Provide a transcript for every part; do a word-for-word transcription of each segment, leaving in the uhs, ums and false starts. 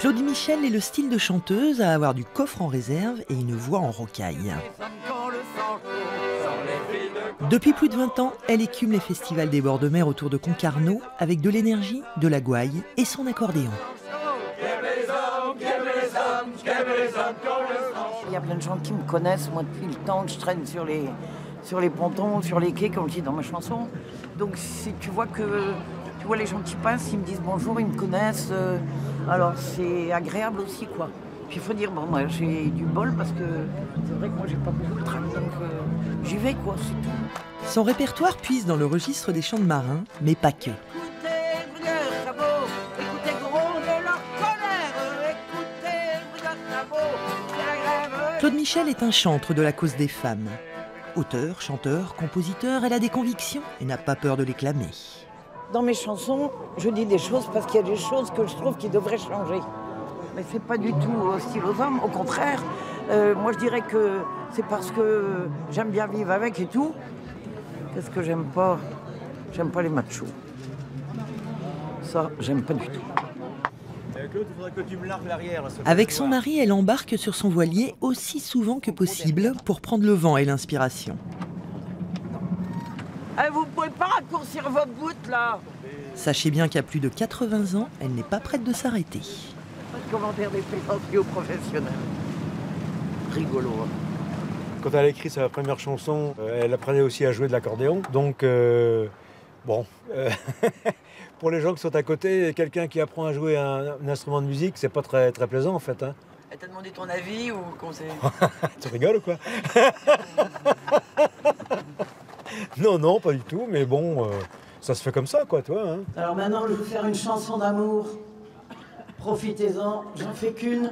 Claudie Michel est le style de chanteuse à avoir du coffre en réserve et une voix en rocaille. Depuis plus de vingt ans, elle écume les festivals des bords de mer autour de Concarneau avec de l'énergie, de la gouaille et son accordéon. Il y a plein de gens qui me connaissent, moi, depuis le temps que je traîne sur les, sur les pontons, sur les quais, comme je dis dans ma chanson. Donc si tu vois que tu vois les gens qui passent, ils me disent bonjour, ils me connaissent. Euh, alors c'est agréable aussi, quoi. Puis il faut dire, bon, moi j'ai du bol parce que c'est vrai que moi j'ai pas beaucoup de trac, donc euh, j'y vais, quoi, c'est tout. Son répertoire puise dans le registre des chants de marins, mais pas que. Claude Michel est un chantre de la cause des femmes. Auteur, chanteur, compositeur, elle a des convictions et n'a pas peur de les clamer. Dans mes chansons, je dis des choses parce qu'il y a des choses que je trouve qui devraient changer. Mais c'est pas du tout hostile aux hommes, au contraire. Euh, moi je dirais que c'est parce que j'aime bien vivre avec et tout. Qu'est-ce que j'aime pas? J'aime pas les machos. Ça, j'aime pas du tout. Claude, il faudrait que tu me largues l'arrière. Avec son mari, elle embarque sur son voilier aussi souvent que possible pour prendre le vent et l'inspiration. Eh, vous pouvez pas raccourcir vos gouttes là? Sachez bien qu'à plus de quatre-vingts ans, elle n'est pas prête de s'arrêter. Pas de commentaire des plaisanteries aux professionnels. Rigolo. Hein. Quand elle a écrit sa première chanson, euh, elle apprenait aussi à jouer de l'accordéon. Donc, euh, bon, euh, pour les gens qui sont à côté, quelqu'un qui apprend à jouer un, un instrument de musique, c'est pas très, très plaisant en fait. Hein. Elle t'a demandé ton avis ou comment c'est? Tu rigoles ou quoi? Non, non, pas du tout, mais bon, euh, ça se fait comme ça, quoi, toi. Hein. Alors maintenant, je vais faire une chanson d'amour. Profitez-en, j'en fais qu'une.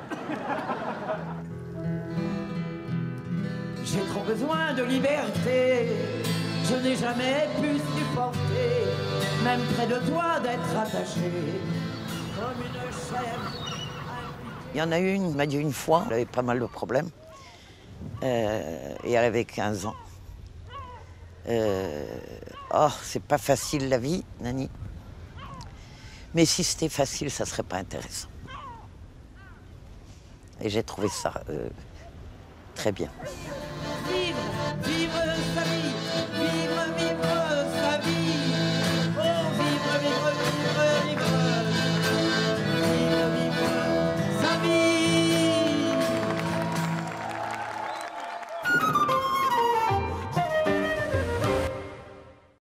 J'ai trop besoin de liberté, je n'ai jamais pu supporter, même près de toi, d'être attaché comme une chaîne. Il y en a une, il m'a dit une fois, elle avait pas mal de problèmes, euh, et elle avait quinze ans. Euh, oh, c'est pas facile la vie, Nani. Mais si c'était facile, ça serait pas intéressant. Et j'ai trouvé ça euh, très bien. Vivre, vivre sa vie.